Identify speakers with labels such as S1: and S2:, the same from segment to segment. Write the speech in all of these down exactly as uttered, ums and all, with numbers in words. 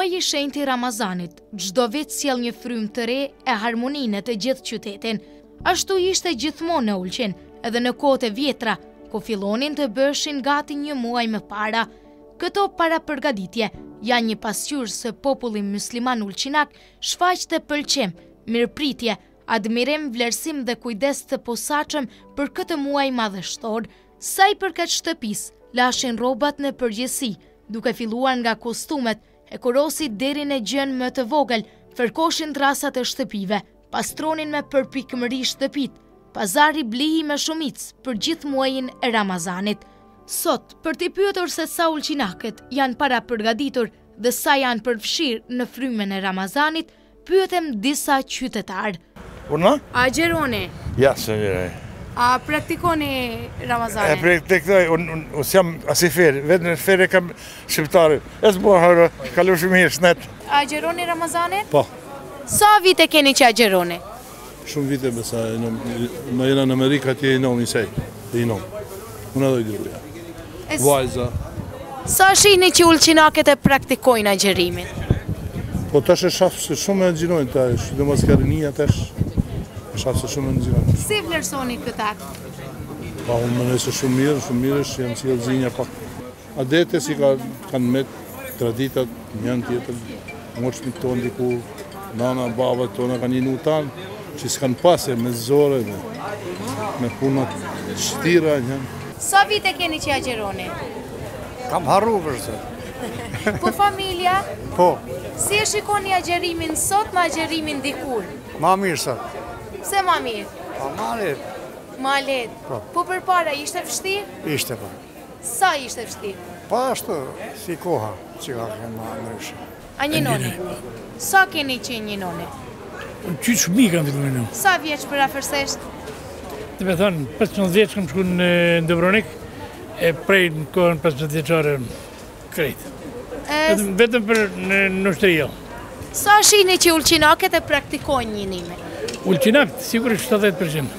S1: Muaj i shenjtë i Ramazanit, çdo vit sjell një frymë të re e harmoninë të gjithë qytetin. Ashtu ishte gjithmonë në Ulqin, edhe në kohët e vjetra, ku fillonin të bëshin gati një muaj më para. Këto parapërgatitje janë një pasqyrë se populli musliman ulqinak shfaq të pëlqim, mirëpritje, admirim, vlerësim dhe kujdes të posaçëm për këtë muaj madhështor. Sa i përket shtëpisë, lashin rrobat në përgjithësi, duke filluar nga kostumet, e kurosit deri në gjën më të vogël, fërkoshin trasat e shtëpive, pastronin me përpikmëri shtëpit, pazari blihi me shumicë për gjithë muajin e Ramazanit. Sot, për t'i pyetur se sa ulqinakët janë para përgatitur dhe sa janë përfshirë në frymën e Ramazanit, pyetem disa qytetarë.
S2: Unë?
S1: Agjeroni?
S2: Ja, se njëre.
S1: A praktikoni Ramazanin?
S2: E praktikoj, unë jam asi ferë, vetë në ferë e kam shqiptare. E së bërë hërë, kalu shumë mirë, shnet.
S1: Agjeroni Ramazanin?
S3: Po.
S1: Sa vite keni që agjeroni?
S3: Shumë vite besa, më jena në Amerika tje i nom njësej, i nom. Unë edhe i gruja. Vajza.
S1: Sa shihni që ulqinaket e praktikojnë agjerimin?
S3: Po tash e shafë se shumë e gjinojnë, ta është dhe maskarinia tash. Shafë se shumë në nëzirën.
S1: Si vlerësoni këtë akt?
S3: Pa, unë më nëse shumë mirë, shumë mirë është, janë cilë zinja pak. Adete si ka, kanë met traditat, njën tjetër, moqëmi tonë diku, nana, baba tonë kanë jinu tanë, që s'kanë pase me zore, me, me punat shtira, njën.
S1: Sa vite keni që agjeroni?
S4: Kam harru përse.
S1: Po familja?
S4: Po.
S1: Si e shikoni agjerimin sot me agjerimin dikur?
S4: Ma mirë sot.
S1: Pse ma mirë?
S4: Pa ma letë.
S1: Ma letë.
S4: Po.
S1: Po për para ishte vështirë?
S4: Ishte pa.
S1: Sa ishte vështirë?
S4: Pa ashtu, si koha, që ka kënë ma nërshë.
S1: A njënoni? Sa keni që njënoni?
S5: Qytë shumë mi kam fillu në.
S1: Sa vjeç për afërsesht?
S5: Të me thonë, pesëmbëdhjetë vjeç kam shku në Dubrovnik, e prej në kohën pesëmbëdhjetë vjeçare krejtë. Vetëm për në ushtëria.
S1: Sa shihni që ulqinaket e praktikojnë njënimin?
S5: Ulqinakt, sigurisht shtatëdhjetë përqind.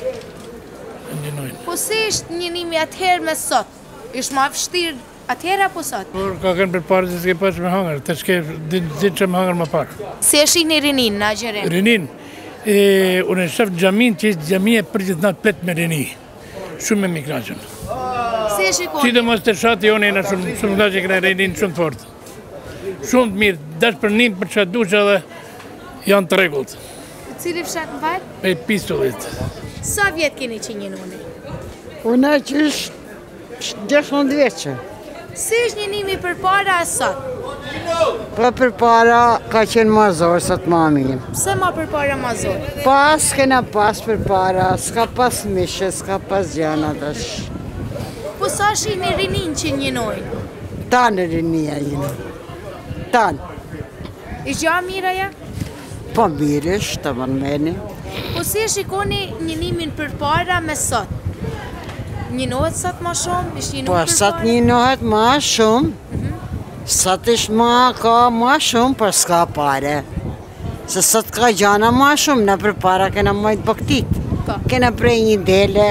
S5: Ndjenojnë.
S1: Po si ishtë njënimi atëherë me sot? Ishtë ma vështirë atëherë apo sot?
S5: Por ka kënë për parë që s'ke pas me hangër, të s'ke ditë që me hangër më parë.
S1: Si e shihni rinin në agjerim?
S5: Rinin, unë e shëfë gjamin që ishtë gjami e për gjithë natë plet me rini. Shumë me mikraqën.
S1: Si e shikoni?
S5: Si dhe mos të shatë jonë e në shumë, shumë nga që këna rinin shumë të fortë. Shumë të mirë, dash për njëm për qatë duqë edhe janë të regullt.
S1: Cili fshat në valë?
S5: E pistollit.
S1: Sa vjetë keni që njënoni?
S6: Unë që është gjashtëdhjetë vjeçë.
S1: Si është njënimi për para e sot?
S6: Po për para ka qenë mazorë sot ma mirë.
S1: Pse ma për para mazor?
S6: Pas kena pas për para, s'ka pas mishe, s'ka pas gjana tash.
S1: Po sa shihni rinin që njënojnë?
S6: Tanë rinia jinë. Tanë.
S1: Ishtë gja mira ja?
S6: Po mirë është, të mërmeni.
S1: Po si e shikoni njënimin për para me sot? Njënohet sot ma shumë? Ishtë njënohet
S6: Po
S1: për
S6: sot
S1: para?
S6: njënohet ma shumë. Sot ishtë ma ka ma shumë, për s'ka pare. Se sot ka gjana ma shumë, në për para kena majtë bëktit.
S1: Po.
S6: Kena prej një dele.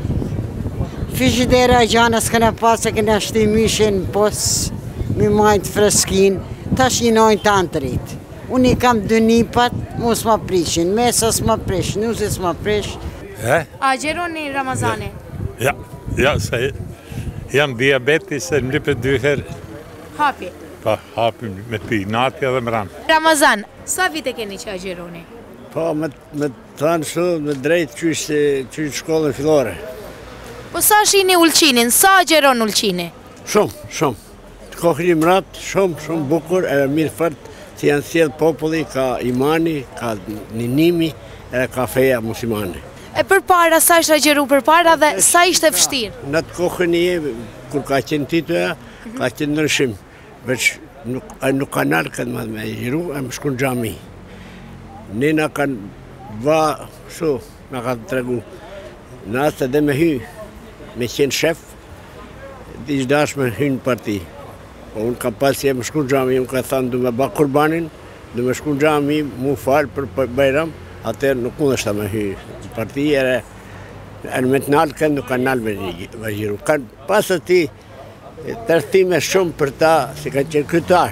S6: Fishidera gjanës kena pas e kena shti mishin pos, mi majtë freskin. Tash njënojnë të antërit. Unë i kam dë nipat, mu s'ma prishin, mesa s'ma prish, nuzi s'ma prish.
S2: E?
S1: A gjeroni Ramazani?
S2: Ja, ja, se jam diabetis e më lipet dy herë.
S1: Hapi.
S2: Pa, hapim me pi, natja dhe më ranë.
S1: Ramazan, sa vite keni që a gjeroni?
S4: Po, me të thanë shumë, me drejtë qyshtë shkollën fillore.
S1: Po sa shihni ulqinin, sa a gjeron ulqini?
S4: Shumë, shumë. Të kohë një mratë, shumë, shumë bukur, e mirë fërtë, që janë sjellë populli, ka imani, ka ninimi, e ka feja muslimane.
S1: E për para, sa ishte agjeru për para dhe sa ishte vështirë?
S4: Në të kohën një, kur ka qenë tituja, ka qenë nërshim. Veç nuk, nuk ka nalë këtë madhë me agjeru, e më shku në gjami. Ne nga kanë va, shu, nga ka të tregu, në asë edhe me hy, me qenë shef, di qdash me hy në parti. Po unë ka pasi e më shku në gjami, unë ka thanë du me ba kurbanin, du me shku në gjami, mu falë për bajram, atër nuk mund është ta me hy në parti, ere në me të nalë kënë nuk ka nalë me gjiru. Kanë pasë ati tërthime shumë për ta, si kanë qenë krytar,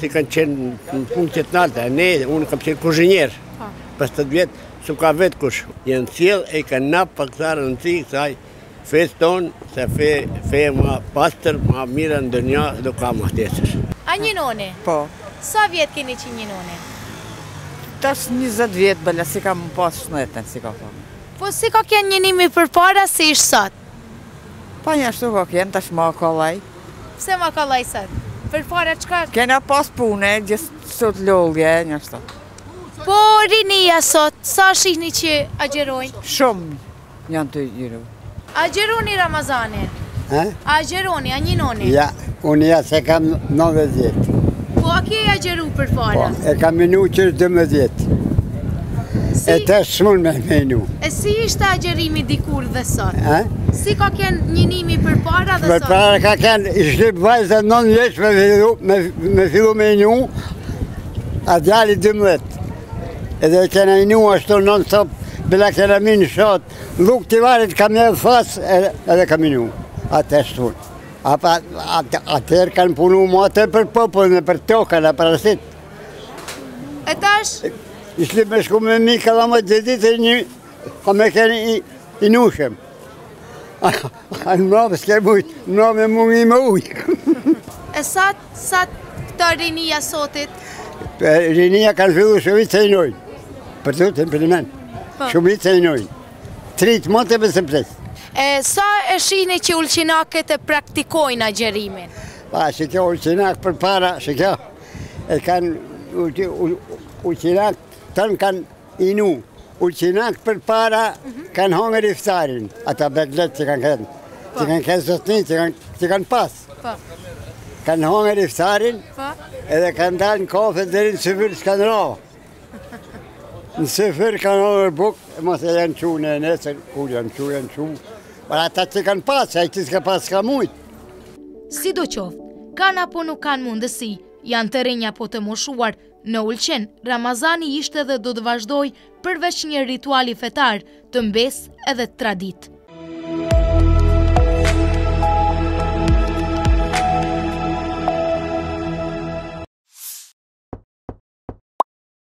S4: si kanë qenë në funktet nalte, ne, unë kam qenë kuzhinier, pesëdhjetë vjetë, su ka vetë kush. Jenë cilë e kanë napë për këta rëndësi, kësaj fejtë tonë, se fejë ma pastër, ma mira në dënja, do ka ma tesër.
S1: A një none?
S6: Po.
S1: Sa vjetë keni që një none?
S6: Tash njëzet vjetë, bële, si ka më pas shnetën, si ka po.
S1: Po si ka kjenë njënimi për para, si ishë sot?
S6: Pa një ashtu ka kjenë, tash ma kalaj.
S1: Pse ma kalaj sot? Për para qka?
S6: Kena pas pune, gjithë sot lollje, një ashtu.
S1: Po rinia sot, sa shihni që agjerojnë?
S6: Shumë janë të gjiru.
S1: Agjeroni Ramazanin?
S7: E?
S1: Agjeroni, a një noni?
S7: Ja, unë ja se kam nëntëdhjetë vjetë.
S1: Po a ke agjeru për para?
S7: Po, e kam minu që është dëmbëdhjetë vjetë.
S1: Si?
S7: E të shumë me menu.
S1: E si ishte agjerimi dikur dhe sot?
S7: E?
S1: Si ka kenë njënimi për para dhe
S7: Për
S1: sot?
S7: para ka kenë, ishte vajzë dhe nënë vjeç me fillu me, me, fillu me inu, a djali dëmbëdhjetë. Edhe kena inu ashtu non stop, bila kena minë shot, luk të varit kam një fas, edhe kam inu, atë ashtu. Apa atër kanë punu më atër për popullin e për tokën e për asit.
S1: E tash?
S7: Ishli me shku me mi kalama gjithit e një, ka me keni i, i nushem. A në mravë s'ke mujtë, në mravë me mungi me ujë.
S1: E sa, sa këta rinia sotit?
S7: Rinia kanë fillu shumit se i nojnë. Për të të implement. Shumit se i nojnë. Tritë mote për se pres.
S1: E sa e shihni që ulqinaket e praktikojnë agjerimin?
S7: Pa, që kjo ulqinak për para, që kjo, e kanë ulqinak, tënë kanë inu. Ulqinak për para kanë hongër iftarin, ata beglet që kanë këtë. Që kanë këtë zotni, që kanë pas. Kanë hongër iftarin, edhe kanë dalë në kafe dhe në sëfër s'kanë ra. Në sëfër kanë hongër bukë, e mos e janë qu në nesër, kur janë qu, janë qu. Për ata që kanë pas, a i që s'ka pas s'ka mujtë.
S1: Si do qoftë, kanë apo nuk kanë mundësi, janë të rinja po të moshuar, në Ulqen, Ramazani ishte dhe do të vazhdoj përveç një rituali fetar, të mbes edhe tradit.